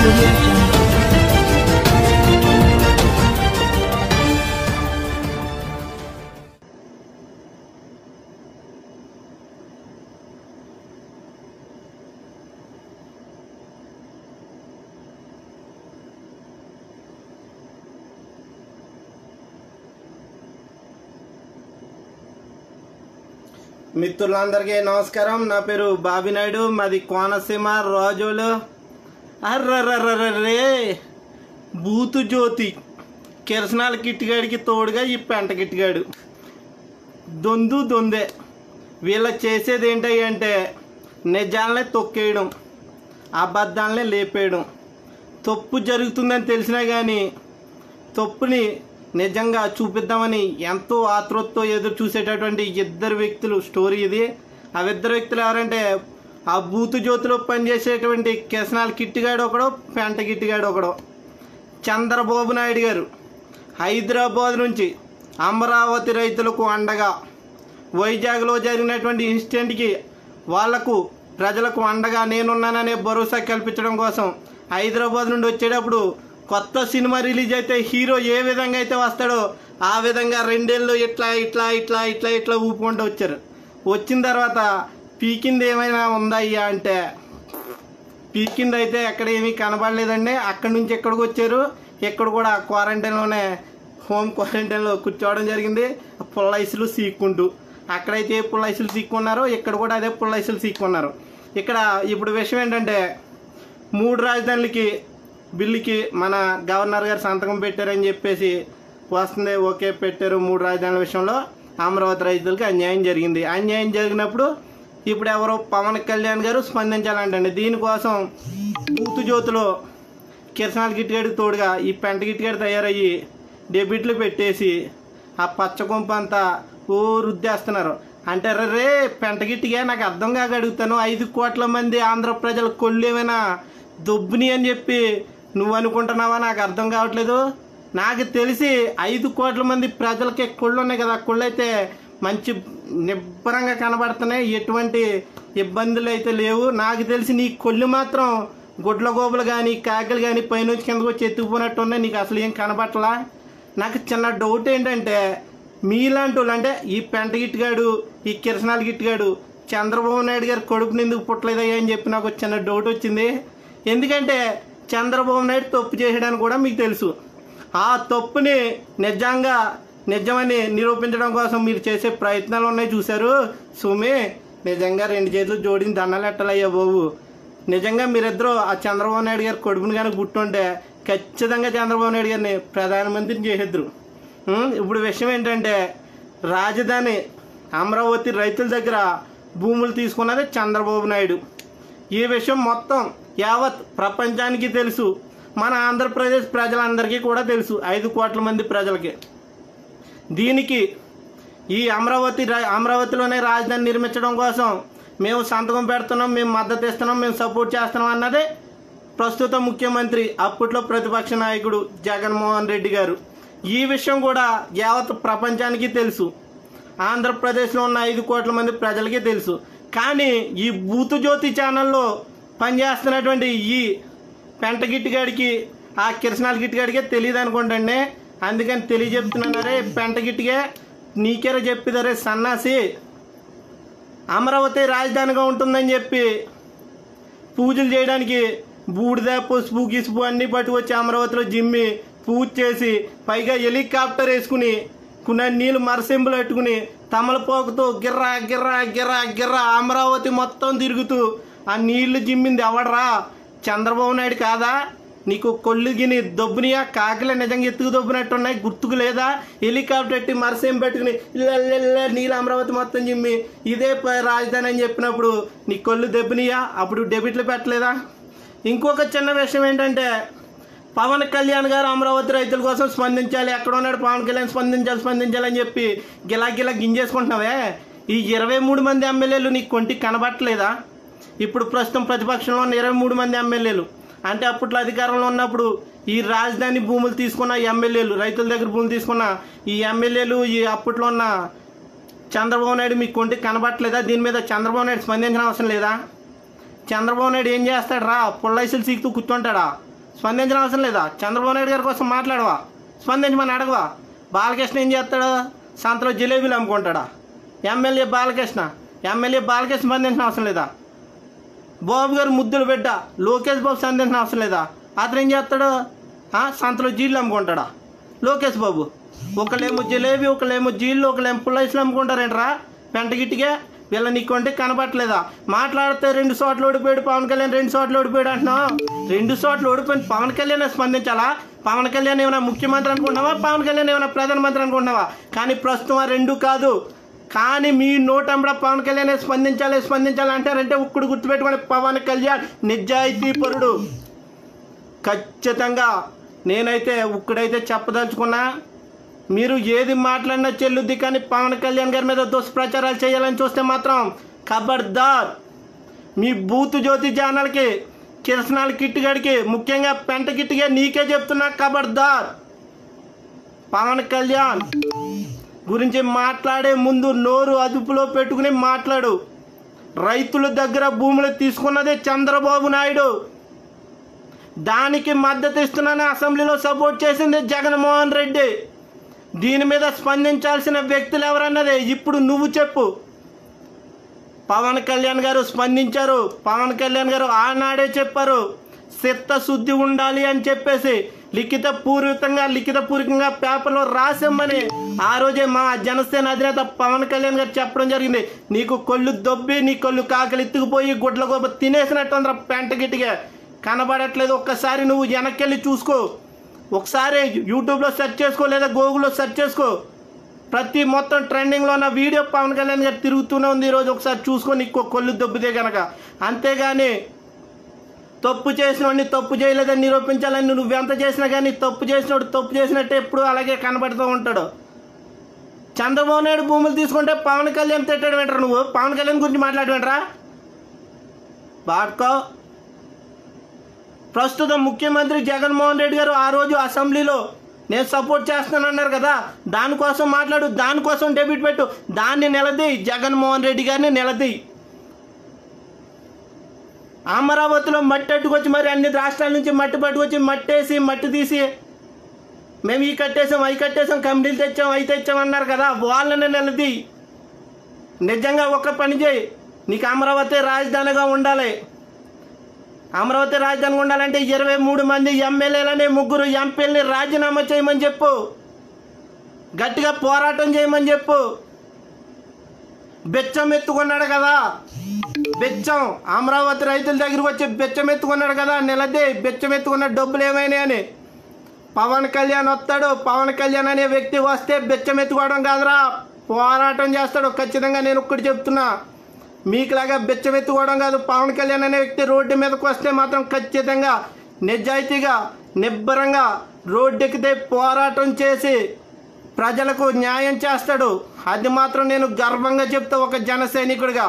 audio jungle. మిత్రులందరికీ నమస్కారం. నా పేరు బాబీ నాయుడు, మాది కోనసీమ రాజోలు. అర్రర్రర్రే బూతు జ్యోతి కిరసనాల కిట్టిగాడికి తోడుగా ఈ పెంట కిట్టిగాడు దొందే. వీళ్ళ చేసేది ఏంటి అంటే నిజాలనే తొక్కేయడం, అబద్ధాలనే లేపేయడం. తప్పు జరుగుతుందని తెలిసినా కానీ తప్పుని నిజంగా చూపిద్దామని ఎంతో ఆతృతతో ఎదురు చూసేటటువంటి ఇద్దరు వ్యక్తులు స్టోరీ ఇది. ఆ ఇద్దరు వ్యక్తులు ఎవరంటే ఆ బూతు జ్యోతిలో పనిచేసేటువంటి కిరసనాల కిట్టిగాడు ఒకడు, పెంట కిట్టిగాడు ఒకడు. చంద్రబాబు నాయుడు గారు హైదరాబాద్ నుంచి అమరావతి రైతులకు అండగా, వైజాగ్లో జరిగినటువంటి ఇన్సిడెంట్కి వాళ్లకు ప్రజలకు అండగా నేనున్నాననే భరోసా కల్పించడం కోసం హైదరాబాద్ నుండి వచ్చేటప్పుడు కొత్త సినిమా రిలీజ్ అయితే హీరో ఏ విధంగా అయితే వస్తాడో ఆ విధంగా 2 ఏళ్ళు ఇట్లా ఇట్లా ఇట్లా ఇట్లా ఇట్లా ఊపుకుంటూ వచ్చారు. వచ్చిన తర్వాత పీకింది ఏమైనా ఉందయ్యా అంటే పీకింది అయితే ఎక్కడ ఏమీ కనబడలేదండి. అక్కడి నుంచి ఎక్కడికి వచ్చారు, ఇక్కడ కూడా క్వారంటైన్లోనే హోమ్ క్వారంటైన్లో కూర్చోవడం జరిగింది. పుల్లైసులు సీక్కుంటూ అక్కడైతే పుల్లైసులు సీక్కున్నారో ఇక్కడ కూడా అదే పుల్లైసులు సీక్కున్నారు. ఇక్కడ ఇప్పుడు విషయం ఏంటంటే 3 రాజధానులకి బిల్లుకి మన గవర్నర్ గారు సంతకం పెట్టారని చెప్పేసి వస్తుంది. ఓకే, పెట్టారు. 3 రాజధానుల విషయంలో అమరావతి రైతులకి అన్యాయం జరిగింది. అన్యాయం జరిగినప్పుడు ఇప్పుడు ఎవరో పవన్ కళ్యాణ్ గారు స్పందించాలంటండి. దీనికోసం బూతు జ్యోతిలో కిరసనాల గిట్టిగాడికి తోడుగా ఈ పెంట గిట్టిగాడి తయారయ్యి డెబిట్లు పెట్టేసి ఆ పచ్చకొంప అంతా రుద్దేస్తున్నారు. అంటే రే పెంట గిట్టిగా నాకు అర్థం కాక అడుగుతాను, 5 కోట్ల మంది ఆంధ్ర ప్రజల కొళ్ళు ఏమైనా దొబ్బుని అని చెప్పి నువ్వు అనుకుంటున్నావా? నాకు అర్థం కావట్లేదు. నాకు తెలిసి 5 కోట్ల మంది ప్రజలకి కొళ్ళు ఉన్నాయి కదా, కొళ్ళు అయితే మంచి నిబ్బరంగా కనబడుతున్నాయి, ఎటువంటి ఇబ్బందులు అయితే లేవు. నాకు తెలిసి నీ కొళ్ళు మాత్రం గుడ్ల గోబులు కానీ కాకిలు కానీ పైనుంచి కిందకు వచ్చి ఎత్తుకుపోయినట్టు ఉన్నాయి, నీకు అసలు ఏం కనబట్టలా. నాకు చిన్న డౌట్ ఏంటంటే మీలాంటి వాళ్ళు అంటే ఈ పెంట గిట్టిగాడు, ఈ కిరసనాల గిట్టిగాడు చంద్రబాబు నాయుడు గారు కొడుకుని ఎందుకు పుట్టలేదయ్యా అని చెప్పి నాకు చిన్న డౌట్ వచ్చింది. ఎందుకంటే చంద్రబాబు నాయుడు తప్పు చేయడాన్ని కూడా మీకు తెలుసు. ఆ తప్పుని నిజమని నిరూపించడం కోసం మీరు చేసే ప్రయత్నాలు ఉన్నాయి చూశారు. సుమి నిజంగా 2 చేతులు జోడించి దండాలు ఎట్టాలయ్యా బాబు. నిజంగా మీరిద్దరూ ఆ చంద్రబాబు నాయుడు గారి కొడుకుని కానీ పుట్టుంటే ఖచ్చితంగా చంద్రబాబు నాయుడు గారిని ప్రధానమంత్రిని చేసేద్దరు. ఇప్పుడు విషయం ఏంటంటే రాజధాని అమరావతి రైతుల దగ్గర భూములు తీసుకున్నది చంద్రబాబు నాయుడు. ఈ విషయం మొత్తం యావత్ ప్రపంచానికి తెలుసు, మన ఆంధ్రప్రదేశ్ ప్రజలందరికీ కూడా తెలుసు, 5 కోట్ల మంది ప్రజలకి. దీనికి ఈ అమరావతిలోనే రాజధాని నిర్మించడం కోసం మేము సంతకం పెడుతున్నాం, మేము మద్దతు ఇస్తున్నాం, మేము సపోర్ట్ చేస్తున్నాం అన్నదే ప్రస్తుత ముఖ్యమంత్రి, అప్పట్లో ప్రతిపక్ష నాయకుడు జగన్మోహన్ రెడ్డి గారు. ఈ విషయం కూడా యావత్ ప్రపంచానికి తెలుసు, ఆంధ్రప్రదేశ్లో ఉన్న 5 కోట్ల మంది ప్రజలకి తెలుసు. కానీ ఈ బూతు జ్యోతి ఛానల్లో పనిచేస్తున్నటువంటి ఈ పెంట గిట్టిగాడికి, ఆ కిరసనాల గిట్టిగాడికే తెలియదు అనుకోండి. అందుకని తెలియజెప్తున్నారే పెంట గిట్టిగా నీకేరా చెప్పిదరే సన్నాసి, అమరావతి రాజధానిగా ఉంటుందని చెప్పి పూజలు చేయడానికి బూడిద పసుపు గిసుపు అన్నీ పట్టుకొచ్చి అమరావతిలో జిమ్మి పూజ చేసి పైగా హెలికాప్టర్ వేసుకుని కొన్ని నీళ్ళు మరసింపులు పెట్టుకుని తమలపోకుతో గిర్రా గిర్రా గిర్రా గిర్రా అమరావతి మొత్తం తిరుగుతూ ఆ నీళ్లు జిమ్మింది ఎవడరా? చంద్రబాబు నాయుడు కాదా? నీకు కొళ్ళు గిని దొబ్బునియా? కాకిలే నిజంగా ఎత్తుకు దొబ్బునట్టున్నాయి, గుర్తుకు లేదా? హెలికాప్టర్ పెట్టి మరసేం పెట్టుకుని నీళ్ళు అమరావతి మొత్తం జిమ్మి ఇదే రాజధాని అని చెప్పినప్పుడు నీ కొళ్ళు దెబ్బనియా? అప్పుడు డెబిట్లు పెట్టలేదా? ఇంకొక చిన్న విషయం ఏంటంటే పవన్ కళ్యాణ్ గారు అమరావతి రైతుల కోసం స్పందించాలి, ఎక్కడ ఉన్నాడు పవన్ కళ్యాణ్ స్పందించాలని చెప్పి గిలా గింజేసుకుంటున్నావే. ఈ 23 మంది ఎమ్మెల్యేలు నీకు కొంటికి కనబట్టలేదా? ఇప్పుడు ప్రస్తుతం ప్రతిపక్షంలో ఉన్న 23 మంది ఎమ్మెల్యేలు అంటే అప్పట్లో అధికారంలో ఉన్నప్పుడు ఈ రాజధాని భూములు తీసుకున్న ఎమ్మెల్యేలు, రైతుల దగ్గర భూములు తీసుకున్న ఈ ఎమ్మెల్యేలు, ఈ అప్పట్లో ఉన్న చంద్రబాబు నాయుడు మీకు కొంటికి కనబట్టలేదా? దీని మీద చంద్రబాబు నాయుడు స్పందించిన అవసరం లేదా? చంద్రబాబు నాయుడు ఏం చేస్తాడు రా? పుల్లైసులు సీకుతూ కూర్చుంటాడా? స్పందించిన అవసరం లేదా? చంద్రబాబు నాయుడు గారి కోసం మాట్లాడవా? స్పందించమని అడగవా? బాలకృష్ణ ఏం చేస్తాడు? సంతలో జిలేబీలు అమ్ముకుంటాడా? ఎమ్మెల్యే బాలకృష్ణ స్పందించిన అవసరం లేదా? బాబు గారు ముద్దులు బిడ్డ లోకేష్ బాబు స్పందించిన అవసరం లేదా? అతను ఏం చేస్తాడు? సంతలో జీళ్ళు అమ్ముకుంటాడా లోకేష్ బాబు? ఒకళ్ళేమో జిలేబీ, ఒకళ్ళేమో జీళ్ళు, ఒకళ్ళేమో పుల్లైస్లు అమ్ముకుంటారేంట్రా పెంటగిట్టిగా? వీళ్ళ నీకు అంటే కనబట్టలేదా? మాట్లాడితే 2 చోట్ల ఓడిపోయాడు పవన్ కళ్యాణ్, 2 చోట్ల ఓడిపోయాడు అంటున్నావు. 2 చోట్ల ఓడిపోయిన పవన్ కళ్యాణ్ స్పందించాలా? పవన్ కళ్యాణ్ ఏమైనా ముఖ్యమంత్రి అనుకుంటున్నావా? పవన్ కళ్యాణ్ ఏమైనా ప్రధానమంత్రి అనుకుంటున్నావా? కానీ ప్రస్తుతం ఆ 2 కాదు. కానీ మీ నోటంబడ పవన్ కళ్యాణ్ స్పందించాలి అంటారంటే ఇప్పుడు గుర్తుపెట్టుకోండి, పవన్ కళ్యాణ్ నిజాయితీ పరుడు. ఖచ్చితంగా నేనైతే ఇక్కడైతే చెప్పదలుచుకున్నా, మీరు ఏది మాట్లాడినా చెల్లుద్ది. కానీ పవన్ కళ్యాణ్ గారి మీద దుష్ప్రచారాలు చేయాలని చూస్తే మాత్రం ఖబర్దార్. మీ బూతు జ్యోతి ఛానల్కి, కిరసనాల కిట్టుగడికి, ముఖ్యంగా పెంట కిట్టుగా నీకే చెప్తున్నా, ఖబర్దార్. పవన్ కళ్యాణ్ గురించి మాట్లాడే ముందు నోరు అదుపులో పెట్టుకుని మాట్లాడు. రైతుల దగ్గర భూములు తీసుకున్నదే చంద్రబాబు నాయుడు. దానికి మద్దతు ఇస్తున్నానని అసెంబ్లీలో సపోర్ట్ చేసింది జగన్మోహన్ రెడ్డి. దీని మీద స్పందించాల్సిన వ్యక్తులు ఎవరన్నదే ఇప్పుడు నువ్వు చెప్పు. పవన్ కళ్యాణ్ గారు స్పందించారు. పవన్ కళ్యాణ్ గారు ఆనాడే చెప్పారు, చిత్తశుద్ధి ఉండాలి అని చెప్పేసి లిఖితపూర్వకంగా పేపర్లో రాసామని ఆ రోజే మా జనసేన అధినేత పవన్ కళ్యాణ్ గారు చెప్పడం జరిగింది. నీకు కొళ్ళు దొబ్బి, నీ కొళ్ళు కాకలు ఎత్తుకుపోయి గుడ్ల గోబ తినేసినట్టు పెంట గిట్టిగా కనబడట్లేదు. ఒక్కసారి నువ్వు వెనక్కి చూసుకో. ఒకసారి యూట్యూబ్లో సెర్చ్ చేసుకో, లేదా గూగుల్లో సెర్చ్ చేసుకో. ప్రతి మొత్తం ట్రెండింగ్లో ఉన్న వీడియో పవన్ కళ్యాణ్ గారు తిరుగుతూనే ఉంది. ఈరోజు ఒకసారి చూసుకో, నీకు కొళ్ళు దొబ్బితే కనుక. అంతేగాని తప్పు చేసినోడిని తప్పు చేయలేదని నిరూపించాలని నువ్వెంత చేసినా కానీ తప్పు చేసినోడు తప్పు చేసినట్టే ఎప్పుడు అలాగే కనబడుతూ ఉంటాడు. చంద్రబాబు నాయుడు భూములు తీసుకుంటే పవన్ కళ్యాణ్ తిట్టడం ఏంటరా? నువ్వు పవన్ కళ్యాణ్ గురించి మాట్లాడమేంట్రా? బాడుకో. ప్రస్తుతం ముఖ్యమంత్రి జగన్మోహన్ రెడ్డి గారు ఆ రోజు అసెంబ్లీలో నేను సపోర్ట్ చేస్తానన్నారు కదా, దానికోసం మాట్లాడు, దానికోసం డెబిట్ పెట్టు, దాన్ని నిలదీ, జగన్మోహన్ రెడ్డి గారిని నిలదీ. అమరావతిలో మట్టి అట్టుకొచ్చి మరి అన్ని రాష్ట్రాల నుంచి మట్టి పట్టుకొచ్చి మట్టి తీసి మేము ఈ కట్టేసాం, అవి కట్టేసాం, కమిటీలు తెచ్చాం, అవి తెచ్చామన్నారు కదా, వాళ్ళని నిలదీ. నిజంగా ఒక్క పని చేయి, నీకు అమరావతి రాజధానిగా ఉండాలి. అమరావతి రాజధానిగా ఉండాలంటే 23 మంది ఎమ్మెల్యేలని 3 ఎంపీలని రాజీనామా చేయమని చెప్పు. గట్టిగా పోరాటం చేయమని చెప్పు. బెచ్చం ఎత్తుకున్నాడు కదా, బెచ్చం అమరావతి రైతుల దగ్గరకు వచ్చి బెచ్చం ఎత్తుకున్నాడు కదా, నిలదే బెచ్చం ఎత్తుకున్న డబ్బులు ఏమైనాయి అని. పవన్ కళ్యాణ్ వస్తాడు. పవన్ కళ్యాణ్ అనే వ్యక్తి వస్తే బెచ్చం ఎత్తుకోవడం కాదురా, పోరాటం చేస్తాడు. ఖచ్చితంగా నేను ఒక్కటి చెప్తున్నా, మీకులాగా బెచ్చం ఎత్తుకోవడం కాదు. పవన్ కళ్యాణ్ అనే వ్యక్తి రోడ్డు మీదకి వస్తే మాత్రం ఖచ్చితంగా నిజాయితీగా నిబ్బరంగా రోడ్డెక్కితే పోరాటం చేసి ప్రజలకు న్యాయం చేస్తాడు. అది మాత్రం నేను గర్వంగా చెప్తా ఒక జన సైనికుడిగా.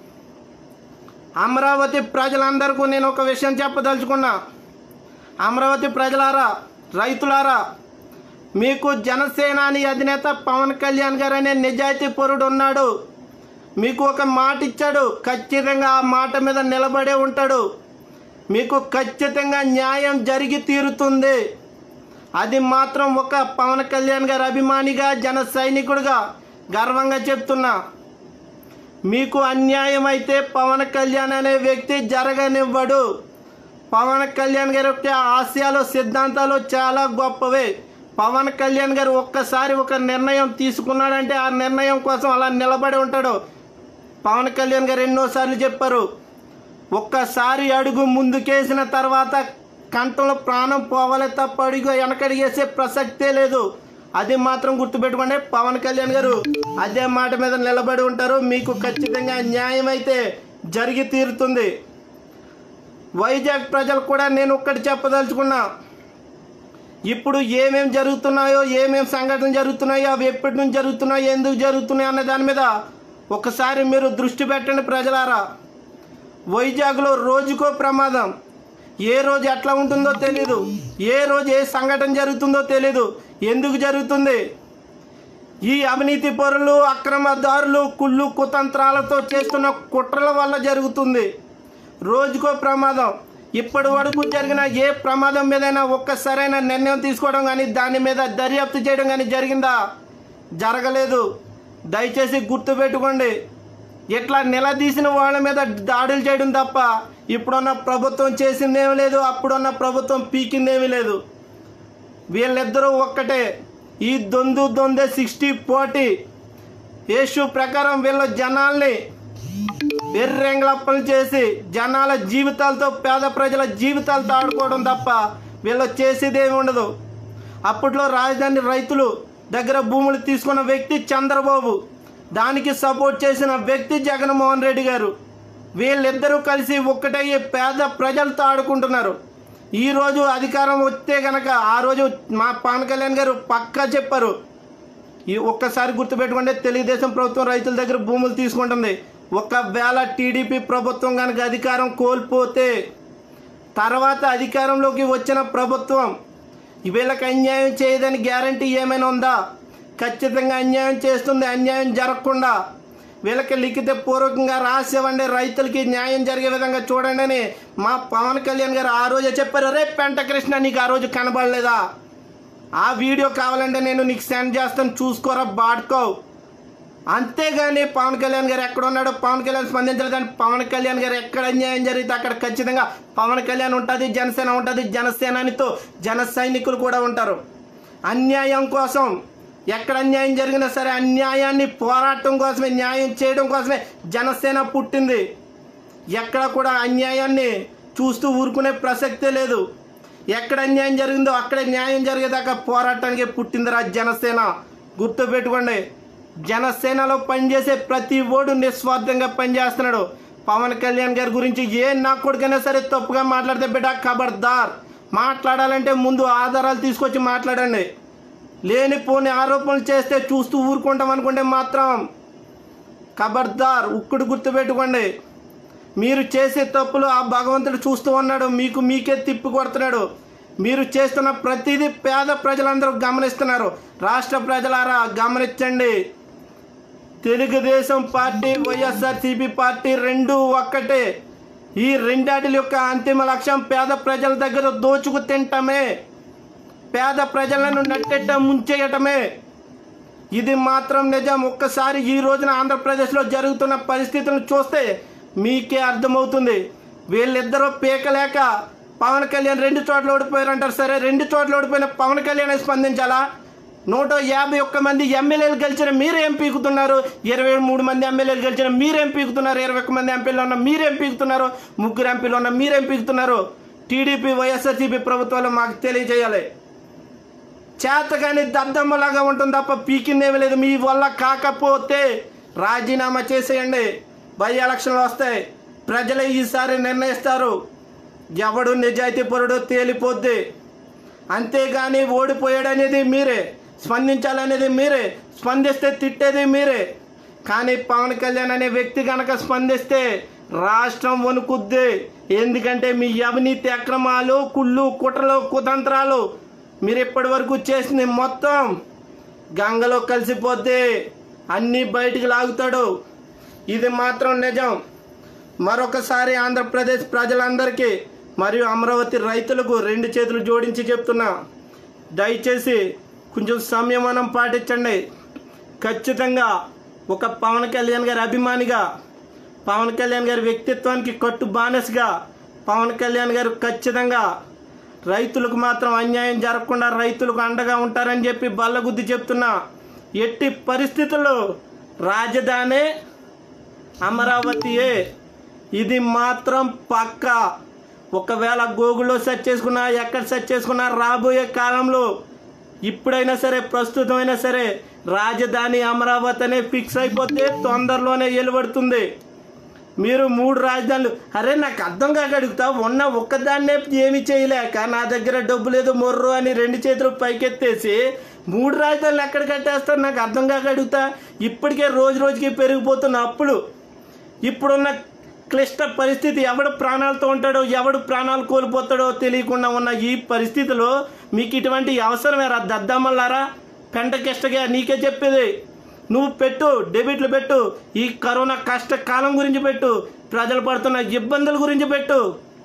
అమరావతి ప్రజలందరికీ నేను ఒక విషయం చెప్పదలుచుకున్నా. అమరావతి ప్రజలారా, రైతులారా, మీకు జనసేనాని అధినేత పవన్ కళ్యాణ్ గారు అనే నిజాయితీ పరుడు ఉన్నాడు. మీకు ఒక మాట ఇచ్చాడు, ఖచ్చితంగా ఆ మాట మీద నిలబడే ఉంటాడు. మీకు ఖచ్చితంగా న్యాయం జరిగి తీరుతుంది. అది మాత్రం ఒక పవన్ కళ్యాణ్ గారి అభిమానిగా, జన సైనికుడిగా గర్వంగా చెప్తున్నా. మీకు అన్యాయం అయితే పవన్ కళ్యాణ్ అనే వ్యక్తి జరగనివ్వడు. పవన్ కళ్యాణ్ గారి యొక్క ఆశయాలు, సిద్ధాంతాలు చాలా గొప్పవే. పవన్ కళ్యాణ్ గారు ఒక్కసారి ఒక నిర్ణయం తీసుకున్నాడంటే ఆ నిర్ణయం కోసం అలా నిలబడి ఉంటాడు. పవన్ కళ్యాణ్ గారు ఎన్నోసార్లు చెప్పారు, ఒక్కసారి అడుగు ముందుకేసిన తర్వాత కంఠంలో ప్రాణం పోవాలే తప్ప అడుగు వెనకడిగేసే ప్రసక్తే లేదు. అది మాత్రం గుర్తుపెట్టుకోండి. పవన్ కళ్యాణ్ గారు అదే మాట మీద నిలబడి ఉంటారు. మీకు ఖచ్చితంగా న్యాయం అయితే జరిగి తీరుతుంది. వైజాగ్ ప్రజలు కూడా నేను ఒక్కటి చెప్పదలుచుకున్నా. ఇప్పుడు ఏమేమి జరుగుతున్నాయో, ఏమేమి సంఘటనలు జరుగుతున్నాయో, అవి ఎప్పటి నుంచి జరుగుతున్నాయో, ఎందుకు జరుగుతున్నాయో అనే దాని మీద ఒకసారి మీరు దృష్టి పెట్టండి ప్రజలారా. వైజాగ్లో రోజుకో ప్రమాదం. ఏ రోజు ఎట్లా ఉంటుందో తెలీదు, ఏ రోజు ఏ సంఘటన జరుగుతుందో తెలీదు. ఎందుకు జరుగుతుంది? ఈ అవినీతి పరులు, అక్రమదారులు కుళ్ళు కుతంత్రాలతో చేస్తున్న కుట్రల వల్ల జరుగుతుంది. రోజుకో ప్రమాదం. ఇప్పటి వరకు జరిగిన ఏ ప్రమాదం మీదైనా ఒక్క సరైన నిర్ణయం తీసుకోవడం కానీ దాని మీద దర్యాప్తు చేయడం కానీ జరిగిందా? జరగలేదు. దయచేసి గుర్తుపెట్టుకోండి. ఇట్లా నిలదీసిన వాళ్ళ మీద దాడులు చేయడం తప్ప ఇప్పుడున్న ప్రభుత్వం చేసిందేమీ లేదు, అప్పుడున్న ప్రభుత్వం పీకిందేమీ లేదు. వీళ్ళిద్దరూ ఒక్కటే. ఈ దొందే 60 పోటీ యేసు ప్రకారం వీళ్ళు జనాల్ని ఎర్రెంగళప్పలు చేసి జనాల జీవితాలతో, పేద ప్రజల జీవితాలతో ఆడుకోవడం తప్ప వీళ్ళు చేసేదేమి ఉండదు. అప్పట్లో రాజధాని రైతులు దగ్గర భూములు తీసుకున్న వ్యక్తి చంద్రబాబు, దానికి సపోర్ట్ చేసిన వ్యక్తి జగన్మోహన్ రెడ్డి గారు. వీళ్ళిద్దరూ కలిసి ఒక్కటయ్యి పేద ప్రజలతో ఆడుకుంటున్నారు. ఈరోజు అధికారం వస్తే కనుక ఆ రోజు మా పవన్ కళ్యాణ్ గారు పక్కా చెప్పారు. ఈ ఒక్కసారి గుర్తుపెట్టుకుంటే తెలుగుదేశం ప్రభుత్వం రైతుల దగ్గర భూములు తీసుకుంటుంది. ఒకవేళ టీడీపీ ప్రభుత్వం కనుక అధికారం కోల్పోతే తర్వాత అధికారంలోకి వచ్చిన ప్రభుత్వం వీళ్ళకి అన్యాయం చేయదని గ్యారంటీ ఏమైనా ఉందా? ఖచ్చితంగా అన్యాయం చేస్తుంది. అన్యాయం జరగకుండా వీళ్ళకి లిఖిత పూర్వకంగా రాసేవండి, రైతులకి న్యాయం జరిగే విధంగా చూడండి అని మా పవన్ కళ్యాణ్ గారు ఆ రోజే చెప్పారు. రే పెంటకృష్ణ, నీకు ఆ రోజు కనబడలేదా? ఆ వీడియో కావాలంటే నేను నీకు సెండ్ చేస్తాను, చూసుకోరా బాడుకోవు. అంతేగాని పవన్ కళ్యాణ్ గారు ఎక్కడ ఉన్నాడో పవన్ కళ్యాణ్ స్పందించలేదని పవన్ కళ్యాణ్ గారు ఎక్కడ అన్యాయం జరిగితే అక్కడ ఖచ్చితంగా పవన్ కళ్యాణ్ ఉంటుంది, జనసేన ఉంటుంది. జనసేనతో జన సైనికులు కూడా ఉంటారు. అన్యాయం కోసం ఎక్కడ అన్యాయం జరిగినా సరే అన్యాయాన్ని పోరాటం కోసమే, న్యాయం చేయడం కోసమే జనసేన పుట్టింది. ఎక్కడ కూడా అన్యాయాన్ని చూస్తూ ఊరుకునే ప్రసక్తే లేదు. ఎక్కడ అన్యాయం జరిగిందో అక్కడే న్యాయం జరిగేదాకా పోరాటానికి పుట్టిందిరా జనసేన. గుర్తుపెట్టుకోండి. జనసేనలో పనిచేసే ప్రతి ఓడు నిస్వార్థంగా పనిచేస్తున్నాడు. పవన్ కళ్యాణ్ గారి గురించి ఏ నా కొడుకైనా సరే తప్పుగా మాట్లాడితే బిడ్డ ఖబర్దార్. మాట్లాడాలంటే ముందు ఆధారాలు తీసుకొచ్చి మాట్లాడండి. లేనిపోని ఆరోపణలు చేస్తే చూస్తూ ఊరుకుంటాం అనుకుంటే మాత్రం ఖబర్దార్. ఉక్కుడు గుర్తుపెట్టుకోండి. మీరు చేసే తప్పులు ఆ భగవంతుడు చూస్తూ ఉన్నాడు. మీకే తిప్పి కొడుతున్నాడు. మీరు చేస్తున్న ప్రతిదీ పేద ప్రజలందరూ గమనిస్తున్నారు. రాష్ట్ర ప్రజలారా గమనించండి. తెలుగుదేశం పార్టీ, వైఎస్ఆర్సీపీ పార్టీ రెండు ఒక్కటే. ఈ రెండాటి యొక్క అంతిమ లక్ష్యం పేద ప్రజల దగ్గర దోచుకు తింటమే, పేద ప్రజలను నట్టెట్ట ముంచేయటమే. ఇది మాత్రం నిజం. ఒక్కసారి ఈ రోజున ఆంధ్రప్రదేశ్లో జరుగుతున్న పరిస్థితులను చూస్తే మీకే అర్థమవుతుంది. వీళ్ళిద్దరూ పీకలేక పవన్ కళ్యాణ్ 2 చోట్ల ఓడిపోయారంటారు. సరే, 2 చోట్ల ఓడిపోయిన పవన్ కళ్యాణ్ స్పందించాలా? 151 మంది ఎమ్మెల్యేలు గెలిచిన మీరేం పీకుతున్నారు? 23 మంది ఎమ్మెల్యేలు గెలిచిన మీరేం పీకుతున్నారు? 21 మంది ఎంపీలు ఉన్న మీరేం పీకుతున్నారు? 3 ఎంపీలు ఉన్న మీరేం పీకుతున్నారు? టీడీపీ, వైఎస్ఆర్సీపీ ప్రభుత్వాలు మాకు తెలియజేయాలి. చేతగాని దద్దమ్మలాగా ఉంటుంది తప్ప పీకిందేమీ లేదు. మీ వల్ల కాకపోతే రాజీనామా చేసేయండి. బై ఎలక్షన్లు వస్తాయి. ప్రజలే ఈసారి నిర్ణయిస్తారు. ఎవడు నిజాయితీ పరుడో తేలిపోద్ది. అంతేగాని ఓడిపోయాడనేది మీరే, స్పందించాలనేది మీరే, స్పందిస్తే తిట్టేది మీరే. కానీ పవన్ కళ్యాణ్ అనే వ్యక్తి కనుక స్పందిస్తే రాష్ట్రం వణుకుద్ది. ఎందుకంటే మీ అవినీతి అక్రమాలు, కుళ్ళు, కుట్రలు, కుతంత్రాలు మీరు ఇప్పటి వరకు చేసింది మొత్తం గంగలో కలిసిపోద్ది. అన్నీ బయటికి లాగుతాడు. ఇది మాత్రం నిజం. మరొకసారి ఆంధ్రప్రదేశ్ ప్రజలందరికీ మరియు అమరావతి రైతులకు 2 చేతులు జోడించి చెప్తున్నా, దయచేసి కొంచెం సంయమనం పాటించండి. ఖచ్చితంగా ఒక పవన్ కళ్యాణ్ గారి అభిమానిగా, పవన్ కళ్యాణ్ గారి వ్యక్తిత్వానికి కట్టు బానిసగా పవన్ కళ్యాణ్ గారు ఖచ్చితంగా రైతులకు మాత్రం అన్యాయం జరగకుండా రైతులకు అండగా ఉంటారని చెప్పి బల్లగుద్ది చెప్తున్నా. ఎట్టి పరిస్థితుల్లో రాజధాని అమరావతియే. ఇది మాత్రం పక్కా. ఒకవేళ గూగుల్లో సెర్చ్ చేసుకున్నా, ఎక్కడ సెర్చ్ చేసుకున్నా రాబోయే కాలంలో ఇప్పుడైనా సరే, ప్రస్తుతమైనా సరే రాజధాని అమరావతి అనే ఫిక్స్ అయిపోతే తొందరలోనే వెలువడుతుంది. మీరు 3 రాజధానులు, అరే నాకు అర్థం కాక అడుగుతా, ఉన్న ఒక్కదాన్నే ఏమి చేయలేక నా దగ్గర డబ్బు లేదు మొర్రు అని 2 చేతులు పైకెత్తేసి 3 రాజధానులు ఎక్కడ కట్టేస్తారు? నాకు అర్థం కాక అడుగుతా. ఇప్పటికే రోజు రోజుకి పెరిగిపోతున్న అప్పులు, ఇప్పుడున్న క్లిష్ట పరిస్థితి, ఎవడు ప్రాణాలతో ఉంటాడో ఎవడు ప్రాణాలు కోల్పోతాడో తెలియకుండా ఉన్న ఈ పరిస్థితిలో మీకు ఇటువంటి అవసరమేరా దద్దమ్మలారా? పెంటకిష్టగా నీకే చెప్పేది. నువ్వు పెట్టు, డెబిట్లు పెట్టు, ఈ కరోనా కష్టకాలం గురించి పెట్టు, ప్రజలు పడుతున్న ఇబ్బందుల గురించి పెట్టు.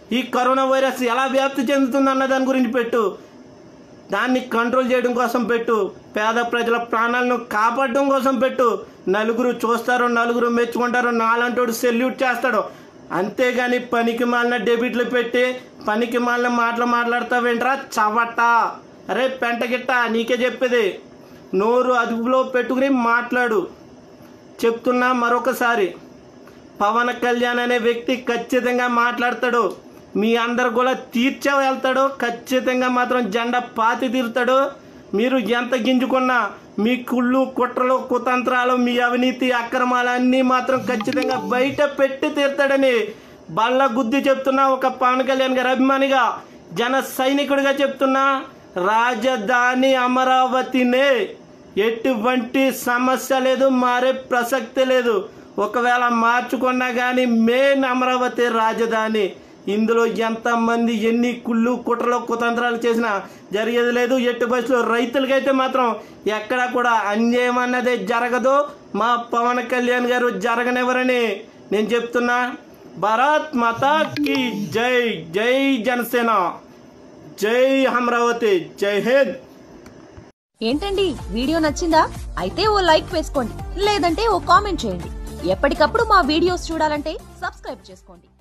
ఈ కరోనా వైరస్ ఎలా వ్యాప్తి చెందుతుంది అన్న దాని గురించి పెట్టు, దాన్ని కంట్రోల్ చేయడం కోసం పెట్టు, పేద ప్రజల ప్రాణాలను కాపాడడం కోసం పెట్టు. నలుగురు చూస్తారు, నలుగురు మెచ్చుకుంటారు, నాలంటోడు సెల్యూట్ చేస్తాడు. అంతేగాని పనికి మాలిన డెబిట్లు పెట్టి పనికి మాలిన మాటలు మాట్లాడతావేంట్రా చవట. అరే పెంటగిట్ట, నీకే చెప్పేది, నోరు అదుపులో పెట్టుకుని మాట్లాడు. చెప్తున్నా మరొకసారి, పవన్ కళ్యాణ్ అనే వ్యక్తి ఖచ్చితంగా మాట్లాడతాడు, మీ అందరు కూడా తీర్చే వెళ్తాడు, ఖచ్చితంగా మాత్రం జెండా పాతి తీరుతాడు. మీరు ఎంత గింజుకున్నా మీ కుళ్ళు కుట్రలు కుతంత్రాలు మీ అవినీతి అక్రమాలన్నీ మాత్రం ఖచ్చితంగా బయట పెట్టి తీరుతాడని బల్ల గుద్ది చెప్తున్నా. ఒక పవన్ కళ్యాణ్ గారి అభిమానిగా, జన సైనికుడిగా చెప్తున్నా, రాజధాని అమరావతినే, ఎటువంటి సమస్య లేదు, మారే ప్రసక్తి లేదు. ఒకవేళ మార్చుకున్నా కానీ మెయిన్ అమరావతి రాజధాని. ఇందులో ఎంతమంది ఎన్ని కుళ్ళు కుట్రలు కుతంత్రాలు చేసినా జరిగేది లేదు. ఎట్టి బస్సులో రైతులకైతే మాత్రం ఎక్కడ కూడా అన్యాయం అన్నదే జరగదు. మా పవన్ కళ్యాణ్ గారు జరగనివ్వరని నేను చెప్తున్నా. భారత్ మాతా కీ జై. జై జనసేన, జై అమరావతి, జై హింద్. ఏంటండి వీడియో నచ్చిందా? అయితే ఓ లైక్ వేసుకోండి, లేదంటే ఓ కామెంట్ చేయండి. ఎప్పటికప్పుడు మా వీడియోస్ చూడాలంటే సబ్స్క్రైబ్ చేసుకోండి.